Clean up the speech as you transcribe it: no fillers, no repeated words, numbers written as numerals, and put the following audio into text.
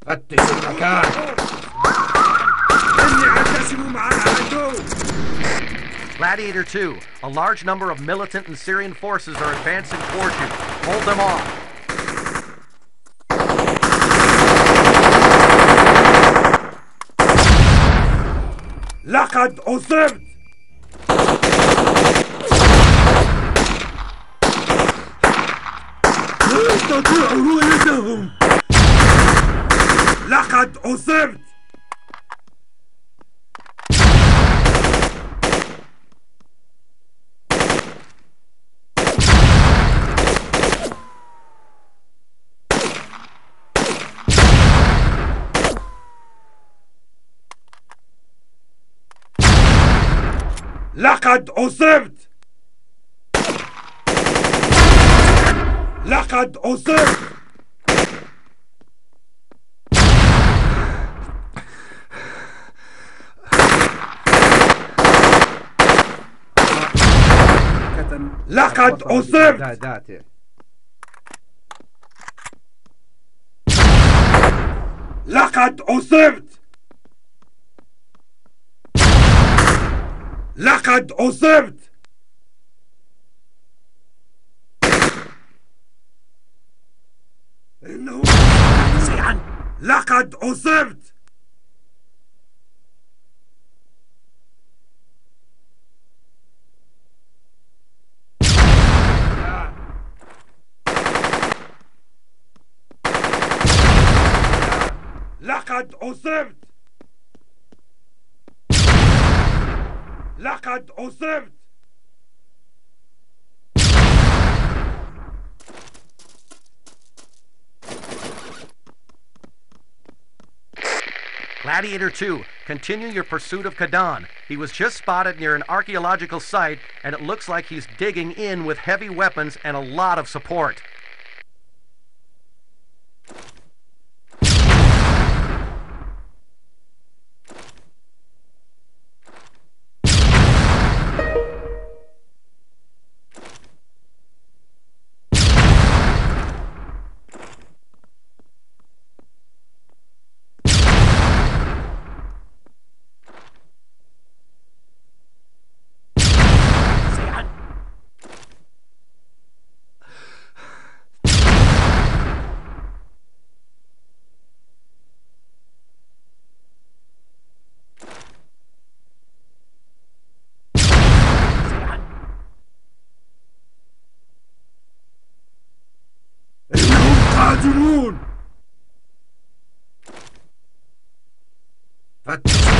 فتش المكان. إني أعتصم مع العدو. Gladiator 2, a large number of militant and Syrian forces are advancing towards you. Hold them off. لقد أصبت. لا أستطيع رؤيتهم. لقد أصبت. لقد أصبت. لقد أصبت. لقد أصبت. لقد أصبت. لقد أصبت. إنه سيئا. لقد أصبت. لقد أصبت. لقد أصبت. Gladiator 2, continue your pursuit of Kadan. He was just spotted near an archaeological site, and it looks like he's digging in with heavy weapons and a lot of support. قادمون. فتش